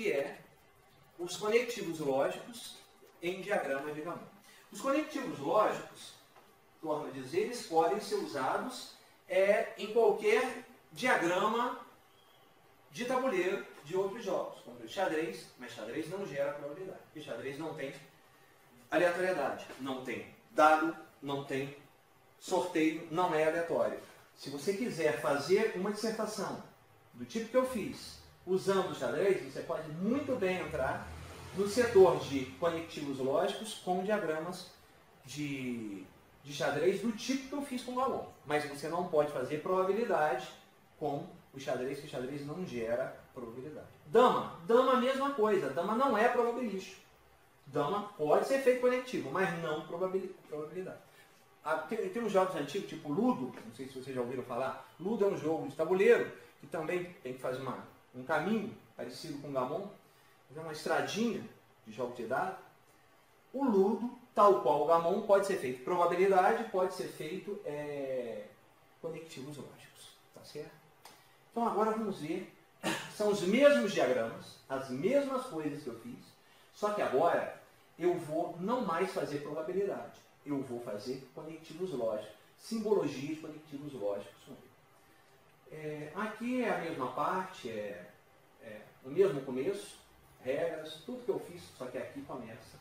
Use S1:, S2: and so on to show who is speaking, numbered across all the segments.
S1: que é os conectivos lógicos em diagrama de Gamow. Os conectivos lógicos, torno a dizer, eles podem ser usados em qualquer diagrama de tabuleiro de outros jogos, como o xadrez, mas xadrez não gera probabilidade, porque xadrez não tem aleatoriedade, não tem dado, não tem sorteio, não é aleatório. Se você quiser fazer uma dissertação do tipo que eu fiz, usando o xadrez, você pode muito bem entrar no setor de conectivos lógicos com diagramas de xadrez do tipo que eu fiz com o Gamow. Mas você não pode fazer probabilidade com o xadrez, que o xadrez não gera probabilidade. Dama, dama a mesma coisa, dama não é probabilístico. Dama pode ser feito conectivo, mas não probabilidade. Tem uns jogos antigos, tipo Ludo, não sei se vocês já ouviram falar. Ludo é um jogo de tabuleiro, que também tem que fazer um caminho parecido com o Gamow, uma estradinha de jogo de dados. O Ludo, tal qual o Gamow, pode ser feito probabilidade, pode ser feito conectivos lógicos. Tá certo? Então agora vamos ver, são os mesmos diagramas, as mesmas coisas que eu fiz, só que agora eu vou não mais fazer probabilidade, eu vou fazer conectivos lógicos, simbologia de conectivos lógicos. Aqui é a mesma parte, o mesmo começo, regras, tudo que eu fiz, só que aqui começa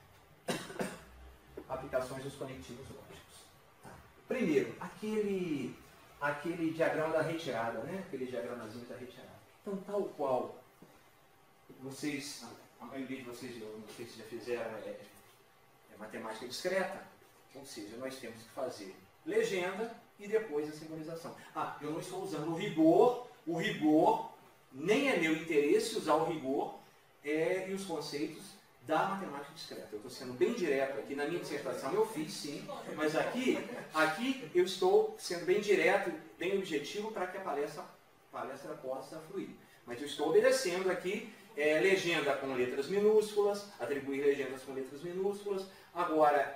S1: aplicações dos conectivos lógicos. Primeiro, aquele diagrama da retirada, né? Aquele diagramazinho da retirada. Então, tal qual vocês, a maioria de vocês, eu não sei se já fizeram, matemática discreta, ou seja, nós temos que fazer legenda e depois a simbolização. Eu não estou usando o rigor nem é meu interesse usar o rigor e os conceitos da matemática discreta. Eu estou sendo bem direto aqui, na minha dissertação eu fiz sim, mas aqui eu estou sendo bem direto, bem objetivo para que a palestra possa fluir. Mas eu estou obedecendo aqui legenda com letras minúsculas, atribuir legendas com letras minúsculas. Agora,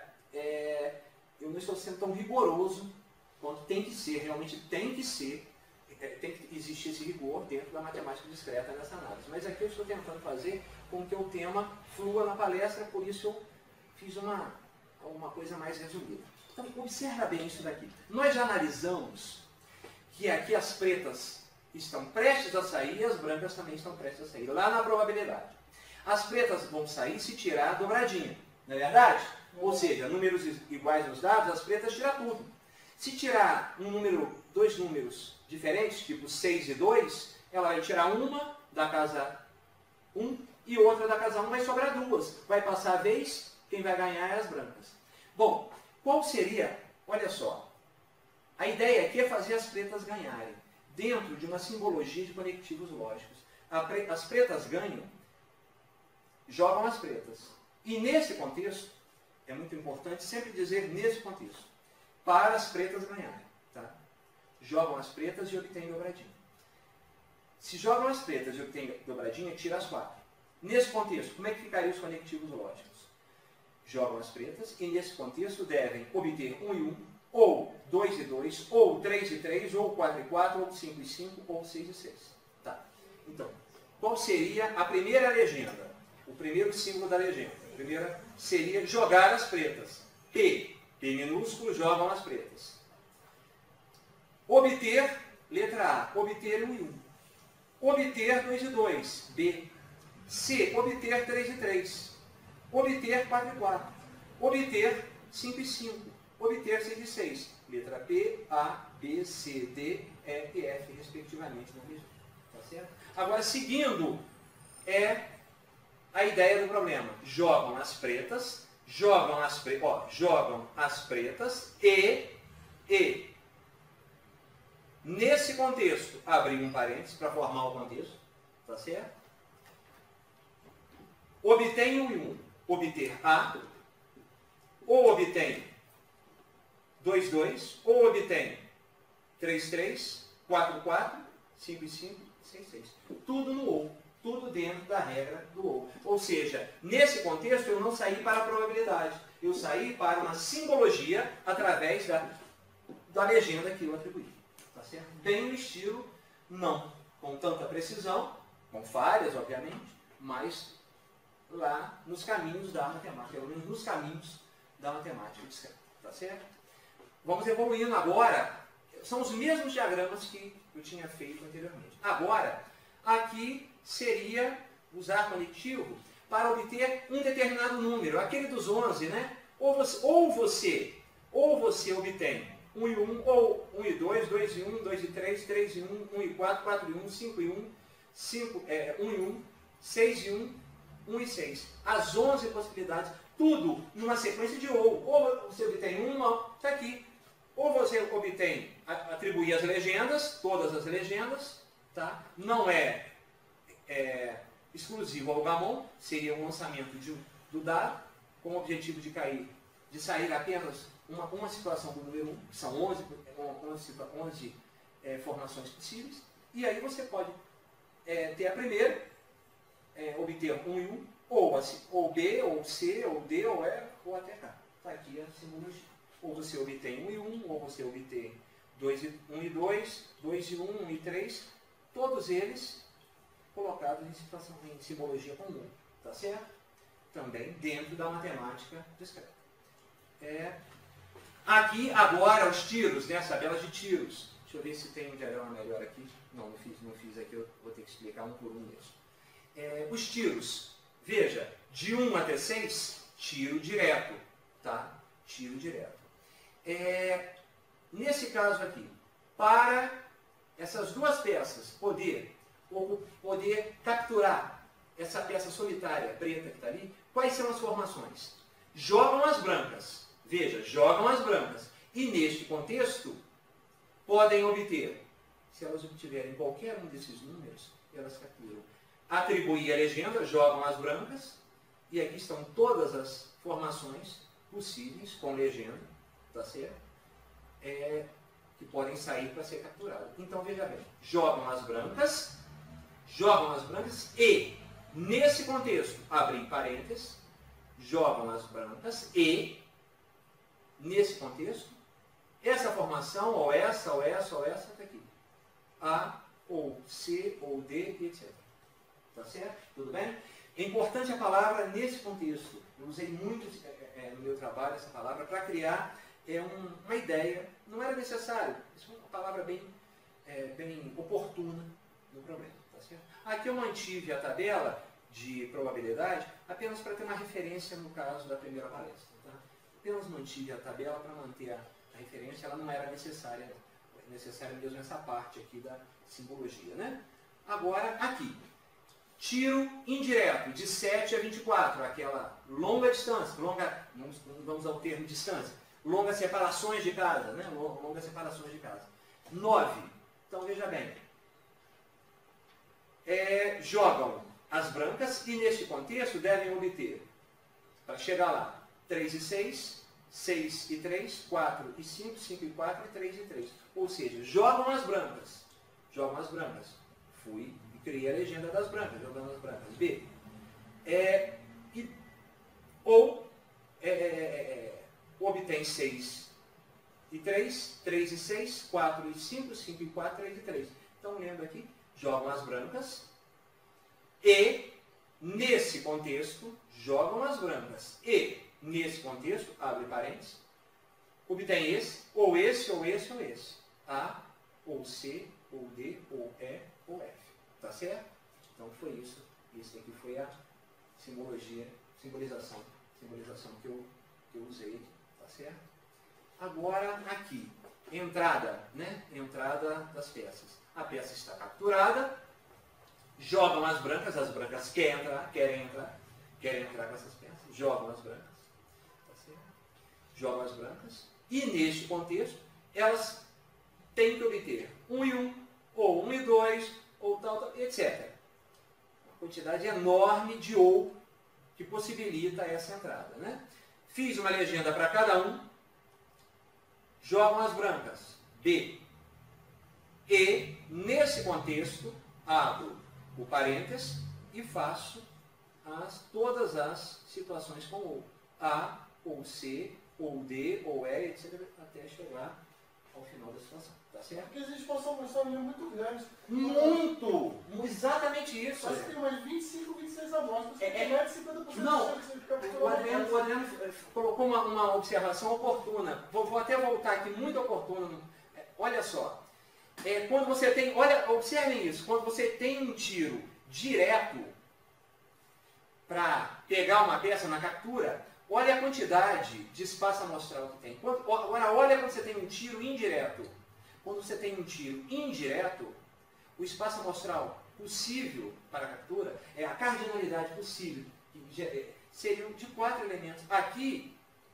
S1: eu não estou sendo tão rigoroso quanto tem que ser, realmente tem que existir esse rigor dentro da matemática discreta nessa análise. Mas aqui eu estou tentando fazer com que o tema flua na palestra, por isso eu fiz uma coisa mais resumida. Então, observa bem isso daqui. Nós já analisamos que aqui as pretas estão prestes a sair e as brancas também estão prestes a sair, lá na probabilidade. As pretas vão sair se tirar a dobradinha, não é verdade? Ou seja, números iguais nos dados, as pretas tiram tudo. Se tirar dois números diferentes, tipo 6 e 2, ela vai tirar uma da casa 1 e outra da casa 1, vai sobrar duas. Vai passar a vez, quem vai ganhar é as brancas. Bom, qual seria, olha só, a ideia aqui é fazer as pretas ganharem, dentro de uma simbologia de conectivos lógicos. As pretas ganham, jogam as pretas. E nesse contexto, é muito importante sempre dizer nesse contexto, para as pretas ganharem. Tá? Jogam as pretas e obtêm dobradinha. Se jogam as pretas e obtêm dobradinha, tira as 4. Nesse contexto, como é que ficariam os conectivos lógicos? Jogam as pretas e nesse contexto devem obter 1 e 1, ou 2 e 2, ou 3 e 3, ou 4 e 4, ou 5 e 5, ou 6 e 6. Tá. Então, qual seria a primeira legenda? O primeiro símbolo da legenda. A primeira seria jogar as pretas. P minúsculo, jogam as pretas. Obter, letra A, obter 1 e 1. Obter 2 e 2, B. C, obter 3 e 3. Obter 4 e 4. Obter 5 e 5. Obter 6 e 6. Letra P, A, B, C, D, E e F, respectivamente, na legenda. Tá certo? Agora, seguindo, a ideia do problema. Jogam as pretas e nesse contexto, abrir um parênteses para formar o contexto, tá certo? Obtém 1 e 1, obter A, ou obtém 2, 2, ou obtém 3, 3, 4, 4, 5 e 5, 6, 6. Tudo no ou. Tudo dentro da regra do ou. Ou seja, nesse contexto eu não saí para a probabilidade. Eu saí para uma simbologia através da legenda que eu atribuí. Tá certo? Bem no estilo, não com tanta precisão, com falhas, obviamente, mas lá nos caminhos da matemática, pelo menos nos caminhos da matemática discreta, tá certo? Vamos evoluindo agora. São os mesmos diagramas que eu tinha feito anteriormente. Agora, aqui seria usar conectivo para obter um determinado número, aquele dos 11, né? Ou você obtém 1 e 1, ou 1 e 2, 2 e 1, 2 e 3, 3 e 1, 1 e 4, 4 e 1, 5 e 1, 1 e 1, 6 e 1, 1 e 6. As 11 possibilidades, tudo numa sequência de ou. Ou você obtém uma, está aqui. Ou você obtém, atribuir as legendas, todas as legendas, tá? Não é exclusivo ao Gamon, seria um lançamento do dado, com o objetivo de sair apenas uma situação do número 1, que são 11 formações possíveis, e aí você pode ter a primeira, obter 1 e 1, ou B, ou C, ou D, ou E, ou até K. Está aqui a simbologia. Ou você obtém 1 e 1, ou você obtém 1 e 2, 2 e 1, 1 e 3, todos eles colocados em simbologia comum, tá certo? Também dentro da matemática discreta. Aqui agora os tiros, né, as tabelas de tiros. Deixa eu ver se tem um diagrama melhor aqui. Não fiz aqui, eu vou ter que explicar um por um mesmo. Os tiros, veja, de 1 até 6, tiro direto, tá? Tiro direto. Nesse caso aqui, para essas duas peças poder capturar essa peça solitária preta que está ali, quais são as formações? Jogam as brancas. Veja, jogam as brancas. E neste contexto, podem obter, se elas obtiverem qualquer um desses números, elas capturam. Atribuir a legenda, jogam as brancas, e aqui estão todas as formações possíveis com legenda, tá certo? Que podem sair para ser capturadas. Então, veja bem, jogam as brancas e, nesse contexto, abrir parênteses, jogam as brancas e, nesse contexto, essa formação, ou essa, está aqui. A, ou C, ou D, etc. Tá certo? Tudo bem? É importante a palavra nesse contexto. Eu usei muito no meu trabalho essa palavra para criar uma ideia. Não era necessário. Isso é uma palavra bem oportuna no problema. Tá certo? Aqui eu mantive a tabela de probabilidade apenas para ter uma referência no caso da primeira palestra. Tá? Apenas mantive a tabela para manter a referência. Ela não era necessária. É necessária mesmo essa parte aqui da simbologia. Né? Agora, aqui. Tiro indireto, de 7 a 24, aquela longa distância, vamos ao termo distância, longas separações de casa, né? Longas separações de casa. 9, então veja bem, jogam as brancas e neste contexto devem obter, para chegar lá, 3 e 6, 6 e 3, 4 e 5, 5 e 4 e 3 e 3. Ou seja, jogam as brancas. Fui e criei a legenda das brancas, jogando as brancas. B. Obtém 6 e 3, 3 e 6, 4 e 5, 5 e 4, 3 e 3. Então, lembra aqui, jogam as brancas e, nesse contexto, jogam as brancas e, nesse contexto, abre parênteses, obtém esse, ou esse, ou esse, ou esse. A, ou C, ou D, ou E, ou F. Tá certo? Então, foi isso. Isso aqui foi a simbolização que eu usei. Tá certo? Agora, aqui, entrada, né? Entrada das peças. A peça está capturada, jogam as brancas querem entrar com essas peças, jogam as brancas. Tá certo? Jogam as brancas. E, neste contexto, elas têm que obter 1 e 1, ou 1 e 2, ou tal, etc. Uma quantidade enorme de ou que possibilita essa entrada. Né? Fiz uma legenda para cada um, jogam as brancas, B. E, nesse contexto, abro o parênteses e faço todas as situações com ou. A, ou C, ou D, ou E, etc., até chegar ao final da situação. Tá certo?
S2: Porque existe uma linha muito grande.
S1: Muito! Exatamente isso.
S2: Parece que tem umas 25, 26 amostras. Mais de 50%
S1: não,
S2: de chance de ficar
S1: o Adriano colocou uma observação oportuna. Vou até voltar aqui, muito oportuna. Olha só. Quando você tem. Observem isso. Quando você tem um tiro direto para pegar uma peça na captura, olha a quantidade de espaço amostral que tem. Agora, olha quando você tem um tiro indireto. Quando você tem um tiro indireto, o espaço amostral possível para a captura, a cardinalidade possível, que seriam de 4 elementos. Aqui,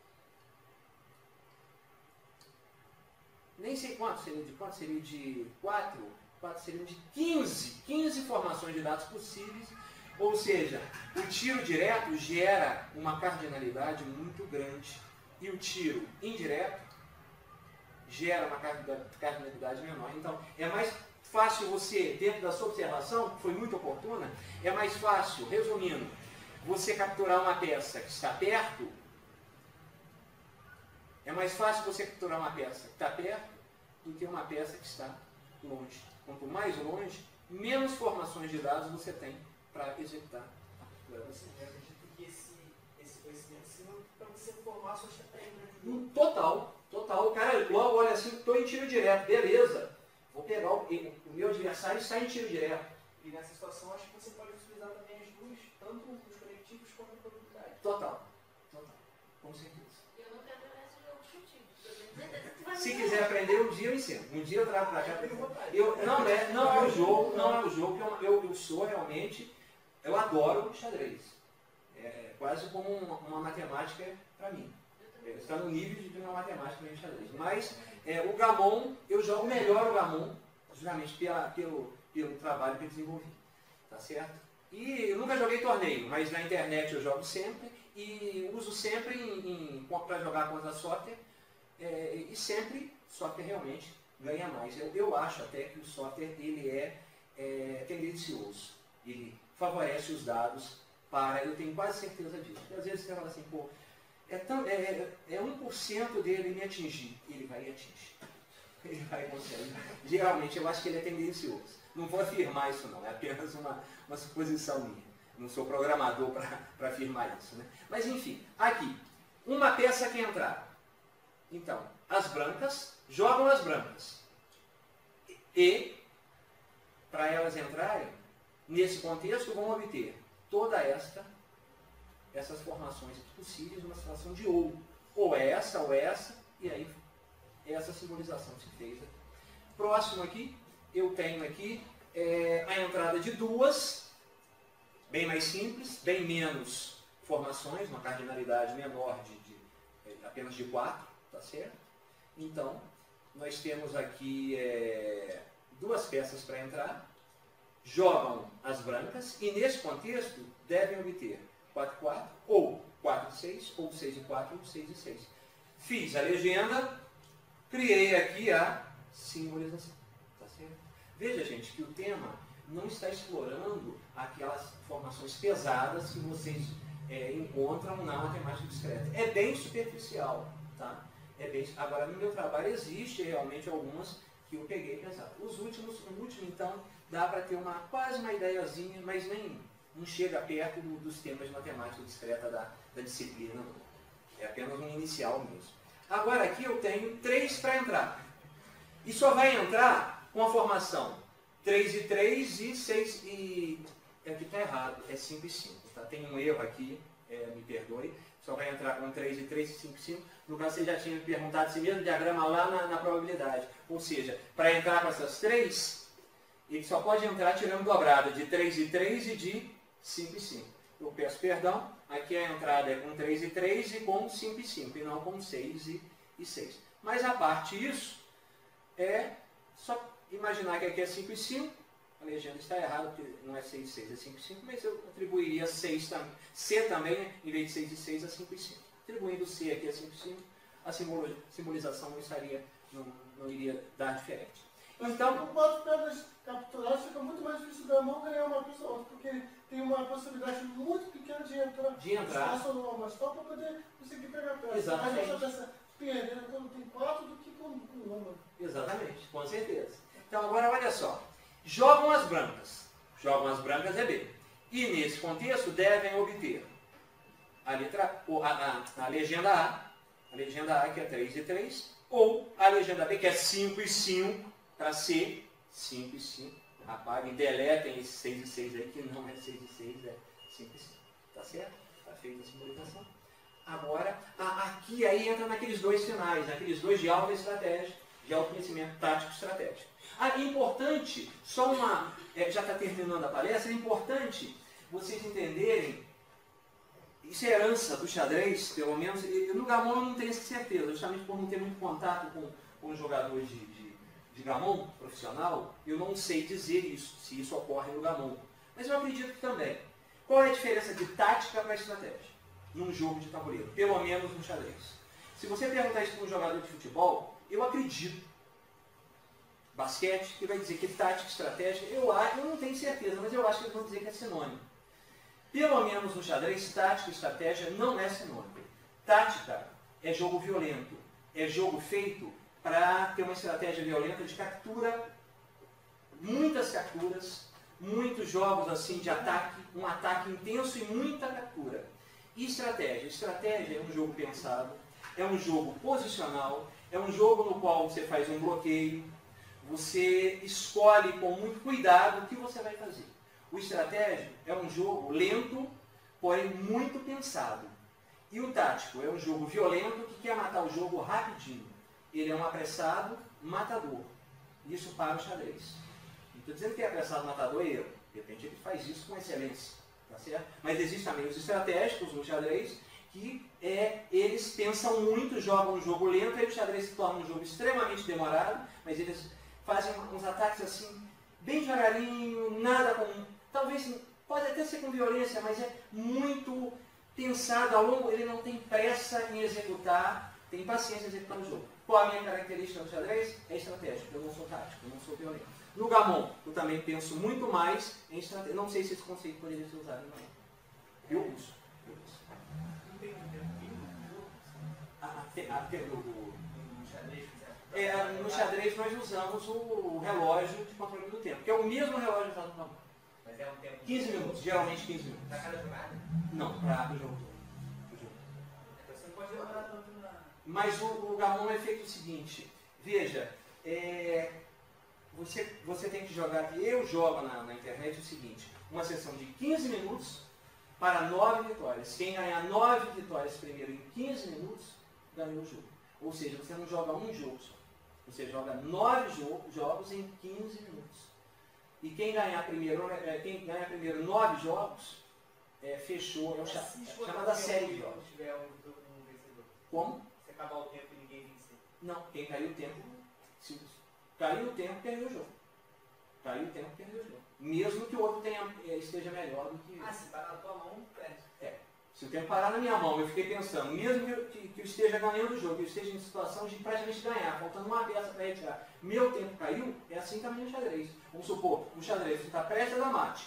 S1: nem sei quanto seria de 4 seriam de 15 formações de dados possíveis. Ou seja, o tiro direto gera uma cardinalidade muito grande e o tiro indireto gera uma cardinalidade menor. Então, é mais fácil você, dentro da sua observação, que foi muito oportuna, é mais fácil, resumindo, você capturar uma peça que está perto, é mais fácil você capturar uma peça que está perto do que uma peça que está longe. Quanto mais longe, menos formações de dados você tem para executar a captura.
S3: Eu acredito que esse conhecimento ensina para você formar sua estratégia.
S1: Total. O cara logo olha assim, estou em tiro direto, beleza. Vou pegar o meu adversário está em tiro direto.
S3: E nessa situação, acho que você pode utilizar também as duas, tanto os conectivos quanto a probabilidade.
S1: Total. Com certeza.
S4: Eu não quero aprender esse jogo contigo.
S1: Se quiser aprender, um dia eu ensino. Um dia eu trago para cá. Não é o jogo que eu sou realmente. Eu adoro xadrez. É quase como uma matemática para mim. Está no nível de uma matemática de xadrez. Mas o Gamon, eu jogo melhor o Gamon, justamente pelo trabalho que eu desenvolvi. Tá certo? E eu nunca joguei torneio, mas na internet eu jogo sempre e uso sempre para jogar contra a software. E sempre software realmente ganha mais. Eu acho até que o software ele é tendencioso. Ele favorece os dados para. Eu tenho quase certeza disso. Porque às vezes você fala assim, pô, é 1% dele me atingir. Ele vai atingir. Ele vai conseguir. Geralmente eu acho que ele é tendencioso. Não vou afirmar isso não, é apenas uma suposição minha. Não sou programador para afirmar isso. Né? Mas enfim, aqui, uma peça que entrar. Então, as brancas jogam as brancas. E, para elas entrarem, nesse contexto, vão obter toda essas formações possíveis numa situação de ou essa, e aí essa simbolização se fez aqui. Próximo aqui, eu tenho aqui a entrada de duas, bem mais simples, bem menos formações, uma cardinalidade menor de apenas de 4, tá certo? Então, nós temos aqui duas peças para entrar, jogam as brancas e nesse contexto devem obter 4-4, ou 4-6, ou 6-4, ou 6-6. Fiz a legenda, criei aqui a simbolização. Tá certo? Veja, gente, que o tema não está explorando aquelas formações pesadas que vocês encontram na matemática discreta. É bem superficial. Tá? Agora, no meu trabalho existe realmente algumas que eu peguei e pensava. O último, então, dá para ter quase uma ideiazinha, mas nem não chega perto dos temas de matemática discreta da disciplina. Não. É apenas um inicial mesmo. Agora aqui eu tenho 3 para entrar. E só vai entrar com a formação 3 e 3 e 6 e... Aqui está errado, é 5 e 5. Tá? Tem um erro aqui, me perdoe. Só vai entrar com 3 e 3 e 5 e 5. No caso, você já tinha me perguntado esse mesmo diagrama lá na probabilidade. Ou seja, para entrar com essas 3, ele só pode entrar tirando dobrada de 3 e 3 e de 5 e 5. Eu peço perdão, aqui a entrada é com 3 e 3 e com 5 e 5, e não com 6 e 6. Mas a parte disso, é só imaginar que aqui é 5 e 5, a legenda está errada, porque não é 6 e 6, é 5 e 5, mas eu atribuiria C também, em vez de 6 e 6, a 5 e 5. Atribuindo C aqui a 5 e 5, a simbolização não iria dar diferente.
S2: Então, com 4 pedras capturadas, fica muito mais difícil da mão ganhar uma pessoa outra, porque tem uma possibilidade muito pequena de entrar. Espaço no amostral para poder conseguir pegar a peça.
S1: Exatamente.
S2: Mas essa peça perdendo quando tem 4 do que com uma.
S1: Exatamente, com certeza. Então agora olha só. Jogam as brancas. Jogam as brancas é B. E nesse contexto devem obter a legenda A que é 3 e 3, ou a legenda B que é 5 e 5 para C, 5 e 5. Apaguem, deletem esse 6 e 6 aí, que não é 6 e 6, é 5 e 5. Tá certo? Está feita a simbolização. Agora, aqui aí entra naqueles dois sinais, naqueles dois de alta estratégia, de autoconhecimento tático e estratégico. Importante, já está terminando a palestra, é importante vocês entenderem, isso é herança do xadrez, pelo menos, no Gamon eu não tenho essa certeza, justamente por não ter muito contato com os jogadores de Gamon profissional, eu não sei dizer isso, se isso ocorre no Gamon. Mas eu acredito que também. Qual é a diferença de tática para estratégia num jogo de tabuleiro? Pelo menos no xadrez. Se você perguntar isso para um jogador de futebol, eu acredito. Basquete, que vai dizer que tática e estratégia, eu não tenho certeza, mas eu acho que eles vão dizer que é sinônimo. Pelo menos no xadrez, tática e estratégia não é sinônimo. Tática é jogo violento, é jogo feito para ter uma estratégia violenta de captura, muitas capturas, muitos jogos assim de ataque, um ataque intenso e muita captura. E estratégia? Estratégia é um jogo pensado, é um jogo posicional, é um jogo no qual você faz um bloqueio, você escolhe com muito cuidado o que você vai fazer. O estratégia é um jogo lento, porém muito pensado. E o tático é um jogo violento que quer matar o jogo rapidinho. Ele é um apressado matador. Isso para o xadrez. Não estou dizendo que é apressado matador é erro. De repente ele faz isso com excelência. Tá certo? Mas existem também os estratégicos no xadrez que eles pensam muito, jogam um jogo lento, aí o xadrez se torna um jogo extremamente demorado, mas eles fazem uns ataques assim, bem devagarinho, nada com... Talvez, pode até ser com violência, mas é muito pensado ao longo, ele não tem pressa em executar, tem paciência em executar o jogo. Qual a minha característica no xadrez? É estratégico, eu não sou tático, eu não sou violento. No Gamon, eu também penso muito mais em estratégia. Não sei se esse conceito poderia ser usado no Gamon. Eu uso. No xadrez nós usamos o relógio de controle do tempo, que é o mesmo relógio usado no Gamon.
S3: Mas é um tempo...
S1: 15 minutos, geralmente 15 minutos.
S3: Para cada jogada?
S1: Não, para o jogo.
S3: Então você não pode demorar tanto na...
S1: Mas o Gamon é feito o seguinte, veja, você tem que jogar, eu jogo na internet o seguinte, uma sessão de 15 minutos para 9 vitórias. Quem ganhar 9 vitórias primeiro em 15 minutos, ganhou o jogo. Ou seja, você não joga um jogo só. Você joga 9 jogos em 15 minutos. E quem ganhar primeiro 9 jogos, fechou, chamada série de jogos.
S3: Se tiver um vencedor.
S1: Como?
S3: Se acabar o tempo e ninguém vencer.
S1: Não, quem caiu o tempo, se caiu o tempo, perdeu o jogo. Caiu o tempo, perdeu o jogo. Mesmo que o outro esteja melhor do que...
S3: Se parar na tua mão, perde.
S1: Se o tempo parar na minha mão, eu fiquei pensando, mesmo que eu esteja ganhando o jogo, que eu esteja em situação de praticamente ganhar, faltando uma peça para retirar, meu tempo caiu, é assim também no xadrez. Vamos supor, no xadrez você está prestes a mate.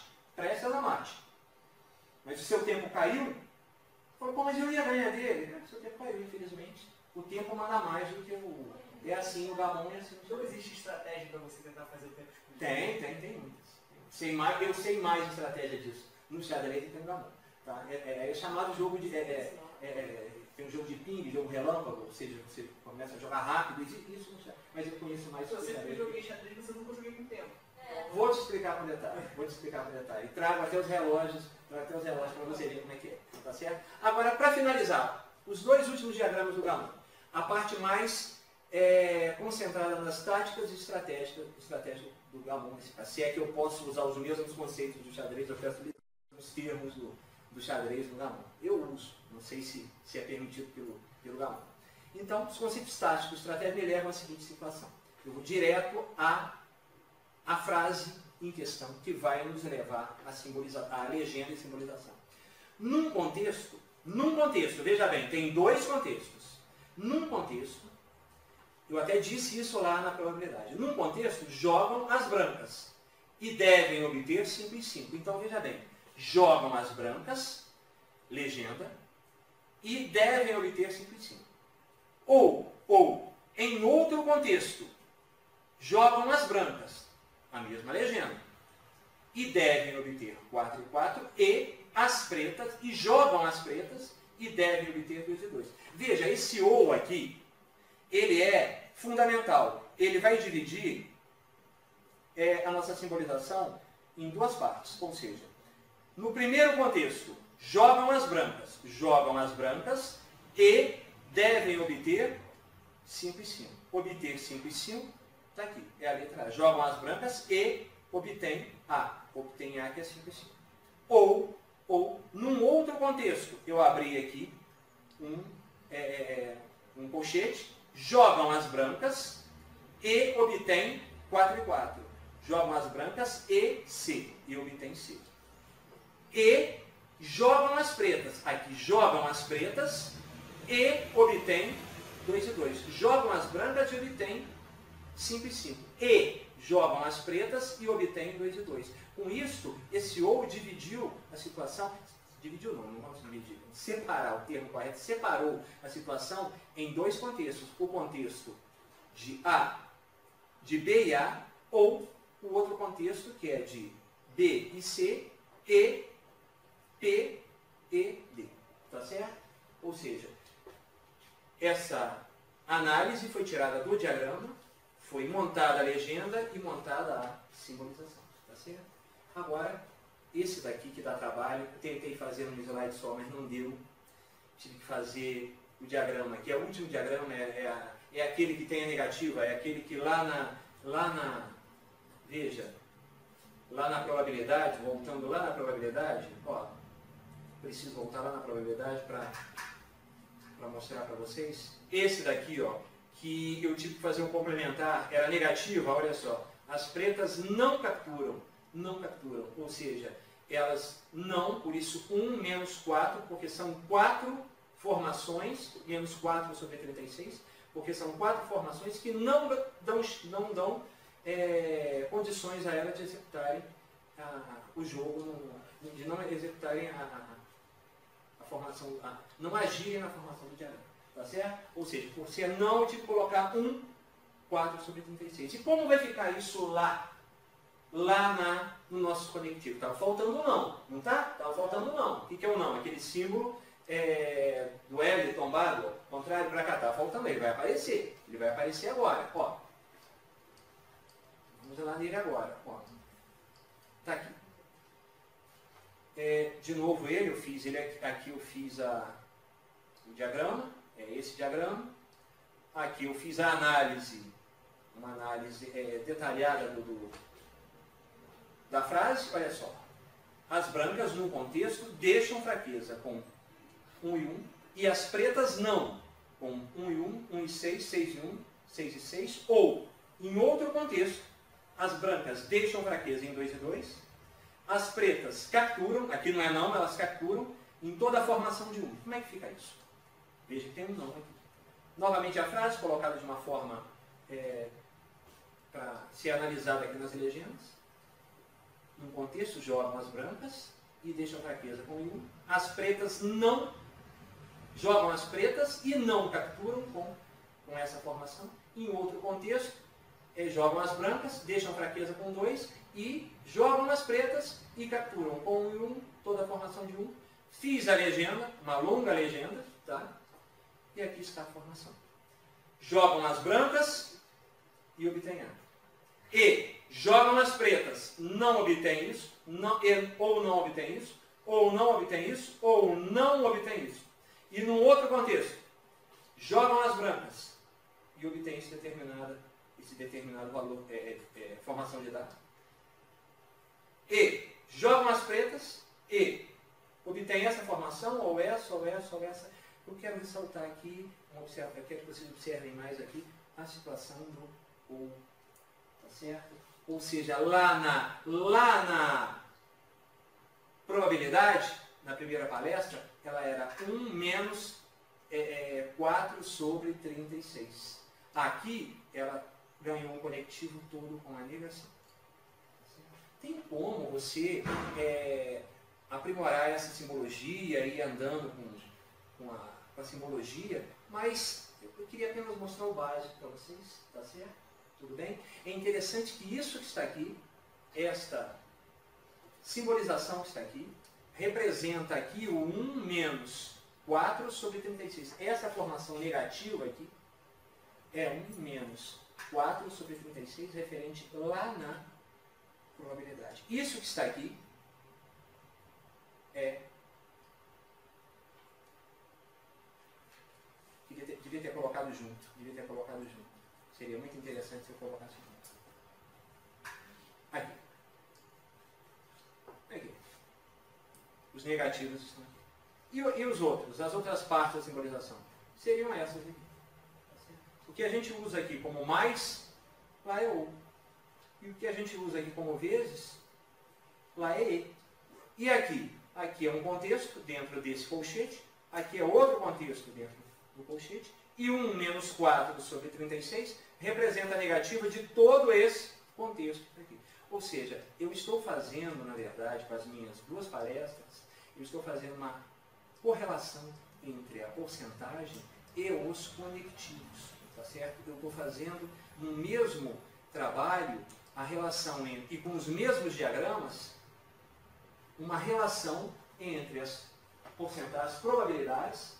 S1: Mas o seu tempo caiu, falou, mas eu ia ganhar dele. O seu tempo caiu, infelizmente. O tempo manda mais do que o... É assim o Gamon, é assim.
S3: Não existe estratégia para você tentar fazer o tempo explodir?
S1: Tem muitas. Eu sei mais estratégia disso no xadrez do que no Gamon. Tá? É chamado jogo de... tem um jogo de ping, jogo relâmpago, ou seja, você começa a jogar rápido, isso não sei, mas eu conheço mais.
S3: Se eu sempre joguei xadrez, mas eu nunca joguei com tempo.
S1: Vou te explicar com detalhe. E trago até os relógios para você ver como é que é. Tá certo? Agora, para finalizar, os dois últimos diagramas do Gamon. A parte mais concentrada nas táticas e estratégias do Gamon. Se é que eu posso usar os mesmos conceitos do xadrez, eu peço os termos do xadrez no Gamon. Eu uso, não sei se é permitido pelo Gamon. Então, os conceitos táticos e estratégia me levam à seguinte situação. Eu vou direto à frase em questão, que vai nos levar a legenda e simbolização. Num contexto, veja bem, tem dois contextos. Num contexto, eu até disse isso lá na probabilidade, num contexto, jogam as brancas e devem obter 5 e 5. Então, veja bem, jogam as brancas, legenda, e devem obter 5 e 5. Ou, em outro contexto, jogam as brancas, a mesma legenda, e devem obter 4 e 4, e as pretas, e jogam as pretas, e devem obter 2 e 2. Veja, esse ou aqui, ele é fundamental. Ele vai dividir a nossa simbolização em duas partes. Ou seja, no primeiro contexto, jogam as brancas e devem obter 5 e 5. Obter 5 e 5, está aqui, é a letra A. Jogam as brancas e obtêm A. Obtém A, que é 5 e 5. Ou, num outro contexto, eu abri aqui um colchete, jogam as brancas e obtêm 4 e 4. Jogam as brancas e C, e obtêm C. E jogam as pretas. Aqui, jogam as pretas e obtêm 2 e 2. Jogam as brancas e obtêm 5 e 5. E jogam as pretas e obtêm 2 e 2. Com isso, esse ou dividiu a situação. Dividiu não vamos dividir. Separar, o termo correto, separou a situação em dois contextos. O contexto de A, de B e A, ou o outro contexto que é de B e C e P e D. Tá certo? Ou seja, essa análise foi tirada do diagrama, foi montada a legenda e montada a simbolização. Tá certo? Agora, esse daqui que dá trabalho, eu tentei fazer no slide só, mas não deu. Tive que fazer o diagrama, que é o último diagrama, é aquele que tem a negativa, é aquele que veja, lá na probabilidade, voltando lá na probabilidade, ó, preciso voltar lá na probabilidade para mostrar para vocês. Esse daqui, ó, que eu tive que fazer um complementar, era negativa, olha só, as pretas não capturam, ou seja, elas não, por isso 1 menos 4, porque são 4 formações, menos 4 sobre 36, porque são 4 formações que não dão condições a elas de executarem o jogo, de não executarem a formação, não agirem na formação do diagrama. Tá certo? Ou seja, por ser não, eu tive que colocar 4 sobre 36. E como vai ficar isso lá no nosso conectivo? Estava faltando não, não está? Estava faltando não. O que é o não? Aquele símbolo do L tombado, contrário para cá. Estava faltando, ele vai aparecer. Ele vai aparecer agora. Ó. Vamos lá nele agora. Está aqui. De novo ele, eu fiz ele aqui, eu fiz o diagrama, é esse diagrama. Aqui eu fiz a análise, uma análise detalhada da frase. Olha só, as brancas no contexto deixam fraqueza com 1 e 1, e as pretas não, com 1 e 1, 1 e 6, 6 e 1, 6 e 6, ou, em outro contexto, as brancas deixam fraqueza em 2 e 2, as pretas capturam, aqui não é não, elas capturam em toda a formação de 1. Como é que fica isso? Veja que tem um não aqui. Novamente a frase, colocada de uma forma para ser analisada aqui nas legendas. No contexto, jogam as brancas e deixam fraqueza com 1. As pretas não jogam as pretas e não capturam com essa formação. Em outro contexto, jogam as brancas, deixam fraqueza com 2 e jogam as pretas e capturam com 1 e 1, toda a formação de 1. Fiz a legenda, uma longa legenda, tá? E aqui está a formação. Jogam as brancas e obtêm A. E jogam as pretas, não obtêm isso, ou não obtêm isso, ou não obtêm isso, ou não obtêm isso. E num outro contexto, jogam as brancas e obtêm esse determinado valor, formação de dado. E jogam as pretas e obtêm essa formação, ou essa, ou essa, ou essa. Eu quero ressaltar aqui, eu quero que vocês observem mais aqui a situação do ou. Tá certo? Ou seja, lá na probabilidade, na primeira palestra, ela era 1 menos 4 sobre 36. Aqui, ela ganhou um conectivo todo com a negação. Tem como você aprimorar essa simbologia e ir andando com a simbologia, mas eu queria apenas mostrar o básico para vocês, tá certo? Tudo bem? É interessante que isso que está aqui, esta simbolização que está aqui, representa aqui o 1 menos 4 sobre 36. Essa formação negativa aqui é 1 menos 4 sobre 36, referente lá na probabilidade. Isso que está aqui é... Devia ter colocado junto. Seria muito interessante se eu colocasse junto. Aqui. Aqui. Os negativos estão aqui. E os outros? As outras partes da simbolização? Seriam essas aqui. O que a gente usa aqui como mais, lá é ou. E o que a gente usa aqui como vezes, lá é e. E aqui? Aqui é um contexto dentro desse colchete. Aqui é outro contexto dentro do colchete. E 1 menos 4 sobre 36 representa a negativa de todo esse contexto aqui. Ou seja, eu estou fazendo, na verdade, com as minhas duas palestras, eu estou fazendo uma correlação entre a porcentagem e os conectivos. Tá certo? Eu estou fazendo no mesmo trabalho a relação entre, e com os mesmos diagramas, uma relação entre as porcentagens, probabilidades,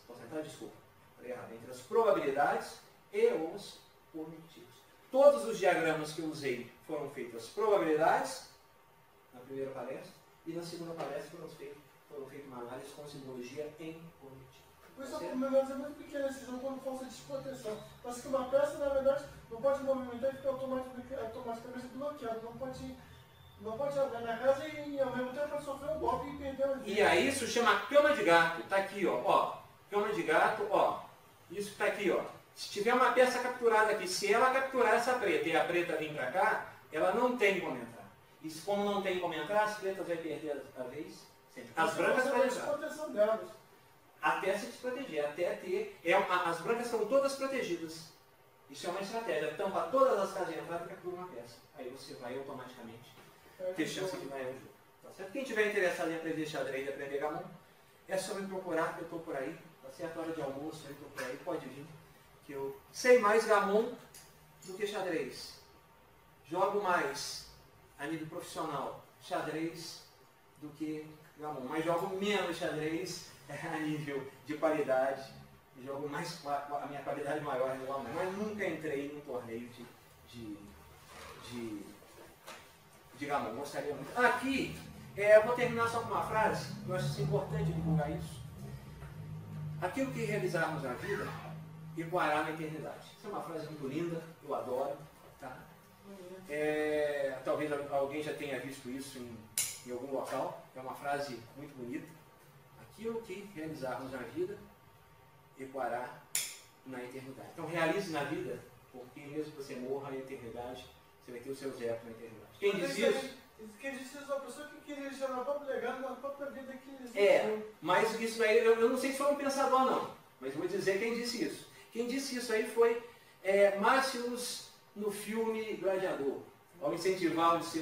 S1: entre as probabilidades e os conectivos. Todos os diagramas que eu usei foram feitas probabilidades, na primeira palestra, e na segunda palestra foram feitas uma análise com simbologia em conectivo.
S2: Por isso, o meu é muito pequeno esse jogo quando falta desproteção. Mas que uma peça, na verdade, não pode movimentar e ficar automaticamente bloqueado. Não pode abrir na casa e ao mesmo tempo pode sofrer um golpe e perder a vida.
S1: E aí isso chama cama de gato. Está aqui, ó. Cama de gato, ó. Isso está aqui, ó. Se tiver uma peça capturada aqui, se ela capturar essa preta e a preta vir para cá, ela não tem como entrar. E como não tem como entrar, as pretas vão perder a vez. Sempre. As brancas vão entrar. Até se desproteger, até ter... as brancas são todas protegidas. Isso é uma estratégia. Tampa todas as casas de entrada e captura uma peça. Aí você vai automaticamente ter chance de ganhar o jogo. Tá certo? Quem tiver interessado em aprender xadrez e aprender gamão, é só me procurar, que eu estou por aí. Tá certo? Hora de almoço, eu estou por aí, pode vir. Que eu sei mais gamão do que xadrez. Jogo mais a nível profissional xadrez do que gamão. Mas jogo menos xadrez a nível de qualidade. Jogo mais, a minha qualidade maior no gamão. Mas nunca entrei num torneio de gamão. Gostaria muito. Aqui, eu vou terminar só com uma frase. Eu acho isso importante divulgar isso. Aquilo que realizarmos na vida ecoará na eternidade. Essa é uma frase muito linda, eu adoro. Tá? Talvez alguém já tenha visto isso em algum local. É uma frase muito bonita. Aquilo que realizarmos na vida ecoará na eternidade. Então realize na vida, porque mesmo que você morra na eternidade, você vai ter os seus ecos na eternidade. Quem diz isso?
S2: Quem disse isso é uma pessoa que queria deixar na própria legado, na própria vida que
S1: mas isso aí, eu não sei se foi um pensador não, mas vou dizer quem disse isso. Quem disse isso aí foi Máximos no filme Gladiador, ao incentivar os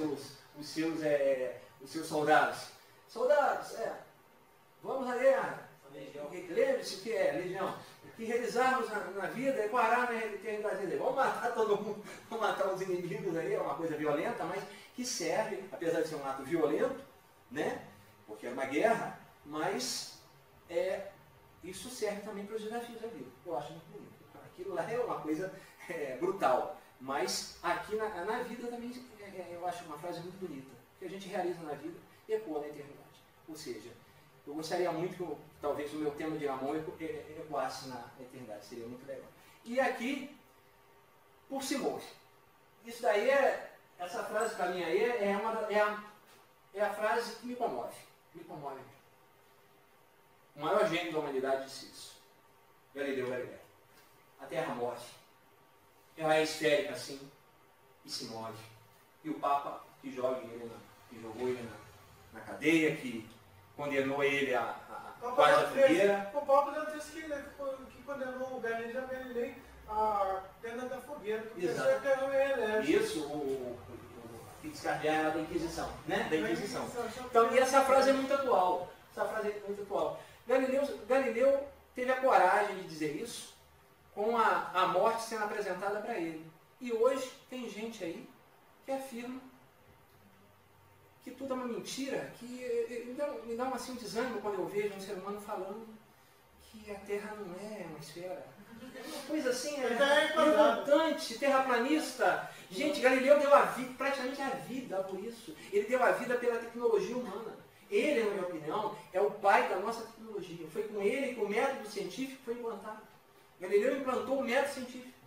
S1: seus soldados. Soldados, vamos à guerra. Lembre-se que é legião. O que realizarmos na vida ecoará na eternidade. Vamos matar todo mundo, vamos matar os inimigos aí, é uma coisa violenta, mas que serve, apesar de ser um ato violento, né? Porque é uma guerra, mas isso serve também para os desafios da vida. Eu acho muito bonito. Aquilo lá é uma coisa brutal, mas aqui na vida também eu acho uma frase muito bonita. O que a gente realiza na vida ecoa na eternidade. Ou seja, eu gostaria muito que talvez o meu tema de amor ecoasse na eternidade, seria muito legal. E aqui, por Simone. Isso daí essa frase para mim aí é a frase que me comove. Me comove. O maior gênio da humanidade disse isso. Galileu Galilei. A Terra move. Ela é esférica assim e se move. E o Papa que jogou ele na cadeia, que condenou ele a quase a fogueira.
S2: O Papa não disse que condenou o Galileu Galilei a pena da fogueira.
S1: Exato. Isso, que descarregar da Inquisição, né? Da Inquisição. Então, e essa frase é muito atual. Galileu teve a coragem de dizer isso com a morte sendo apresentada para ele. E hoje tem gente aí que afirma que tudo é uma mentira, que me dá assim, um desânimo quando eu vejo um ser humano falando que a Terra não é uma esfera. Uma coisa assim, revoltante, terraplanista. Gente, Galileu deu a vida, praticamente a vida por isso. Ele deu a vida pela tecnologia humana. Ele, na minha opinião, é o pai da nossa tecnologia. Foi com ele que o método científico foi implantado. Galileu implantou o método científico.